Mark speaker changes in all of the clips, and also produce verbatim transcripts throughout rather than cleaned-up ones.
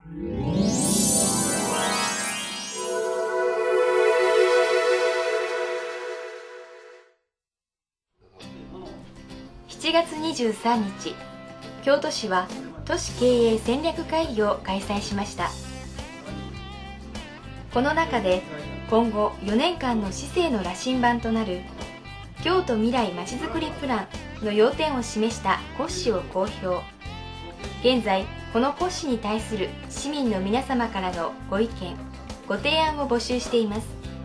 Speaker 1: しちがつにじゅうさんにち、京都市は都市経営戦略会議を開催しました。この中で今後よねんかんの市政の羅針盤となる京都未来まちづくりプランの要点を示した骨子を公表。現在この骨子に対する市民の皆様からのご意見ご提案を募集しています。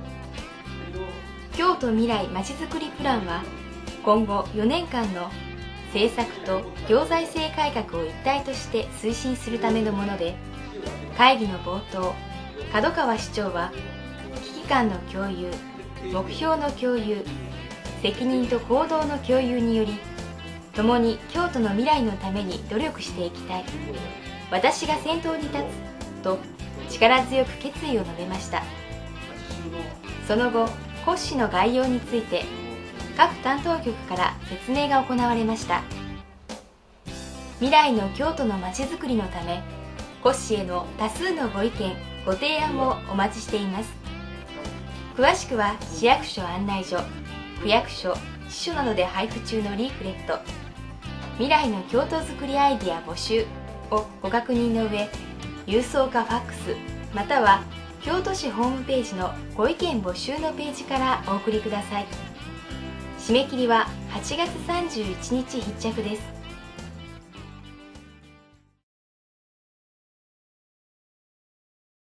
Speaker 1: 京都未来まちづくりプランは今後よねんかんの政策と行財政改革を一体として推進するためのもので、会議の冒頭、門川市長は危機感の共有、目標の共有、責任と行動の共有により共に京都の未来のために努力していきたい、私が先頭に立つと力強く決意を述べました。その後、骨子の概要について各担当局から説明が行われました。未来の京都のまちづくりのため、骨子への多数のご意見ご提案をお待ちしています。詳しくは市役所案内所、区役所、支所などで配布中のリーフレット「未来の京都づくりアイデア募集」をご確認の上、郵送かファックスまたは京都市ホームページのご意見募集のページからお送りください。締め切りははちがつさんじゅういちにち必着です。